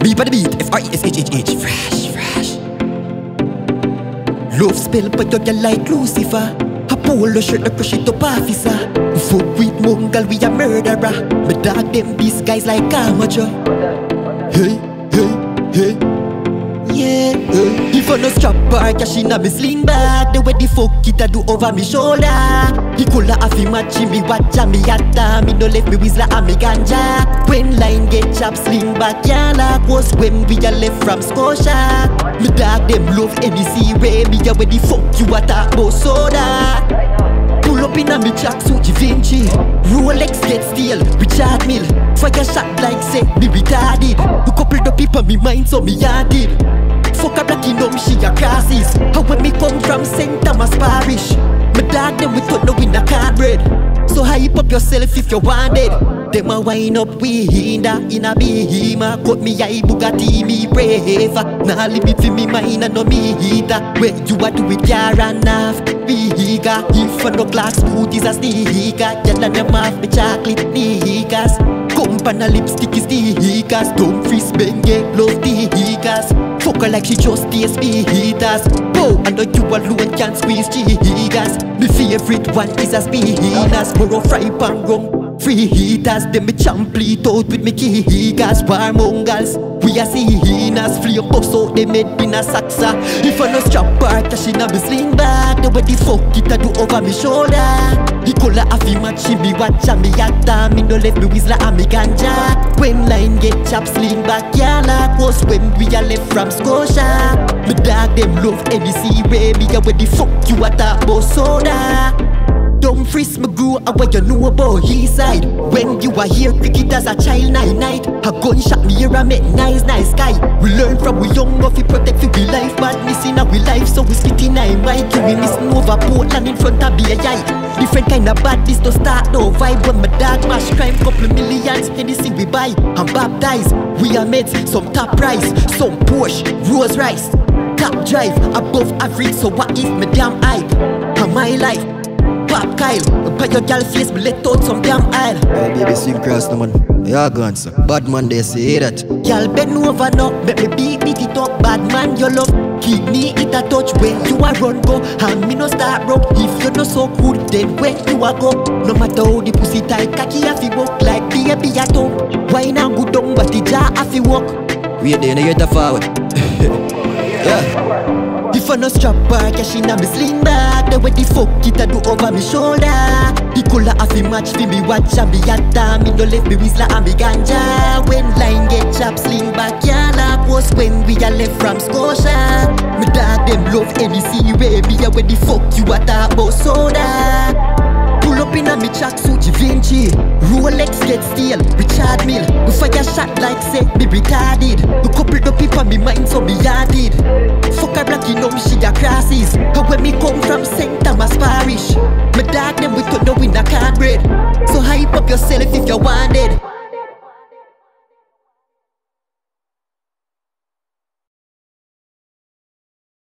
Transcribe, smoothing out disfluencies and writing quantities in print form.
Beat by the beat, F-R-E-S-H-H-H. Fresh, fresh. Love spell but you like Lucifer. A polo shirt, the crush it up officer. Fuck with Mungal, we a murderer. But dog them these guys like amateur. Hey, hey, hey. Yeah, if I no strap bar, cash in a me sling bag. The way the fuck it a do over me shoulder. He coulda have him match me watch me yatta. Me no left me whistler and me ganja. When line get chopped, sling back yalla. Was when we a left from Scotia. Me dog them love any sea way. Me a where the fuck you a talk about soda. Pull up in a me tracksuit Vinci. Rolex get steel, Richard Mill. Fire shot like say me retarded. You couple the people me mind so me yarded. Fuck a black in she a crosses. How when me come from St. Thomas Parish. My dog them we thought no in a cardboard. So hype up yourself if you want it. Them a wind up we hinda in a behema. Cut me eye Bugatti me brave. Nah limit for me mind and no me heater. Where you a do it car and half. Be eager. If I no glass food is a sneaker. Y'all and them have me chocolate sneakers. Company lipstick is the heaters. Don't freeze benge, love the heaters. Fuck her like she just TSP heaters. Bow, I know you alone can squeeze cheekers. My favorite one is a speeders. More fry pan rum, free heaters. Them me champlete out with me keegers. Warmongers, we are hyenas. Flame bust out they made in a saxa. If I no strap bar, cash in a me sling bag. The way the fuck it a do over me shoulder. He coulda have him match me watch me yatta. Me no left me whistler and me ganja. When line get chopped, sling back yalla. Was when we a left from Scotia. Me dog them love any sea way. Me a where the fuck you a talk about soda. Don't freeze me grew up what you know about his side. When you are here cricket as a child night. A gunshot me here and make nice sky. We learn from we young of we protect for we life. But missing our life so we split in our mind. You we missing over Portland in front of BAI. Different kind of badness to start no vibe. When my dog mash crime couple millions. Anything we buy and baptize. We are meds, some top price. Some Porsche, Rolls Royce. Top drive, above average. So what if me damn hype? And my life Pop Kyle, by your gal face, me let out some damn aisle. Hey baby, swing cross the man. Yeah, gone sir. Bad man, they say that. Gal bend over now, make me beat it up. Bad man, your love, keep me in a touch. Where you a run go, and me no start rock. If you no so good, then where you a go? No matter how the pussy tight, cocky have to walk like baby at home. Why now go down, but the jar have to walk. We are there, now you're the forward. Yeah. If I no strap bar, cash in a me sling bag. The way the fuck it a do over me shoulder. He coulda have him match for me watch and me yatta. Me no left me whistler and me ganja. When line get chopped, sling back yalla. Was when we a left from Scotia. Me dog them love any sea way. Me a where the fuck you a talk about soda. Pull up in a me tracksuit Vinci. Rolex get steel, Richard Mill. We fire shot like say me retarded. We couple the people me mind so me yarded. Fuck a black in she a crosses. But when me come from St. Thomas Parish. My dog them we thought no in a cardboard. So hype up yourself if you want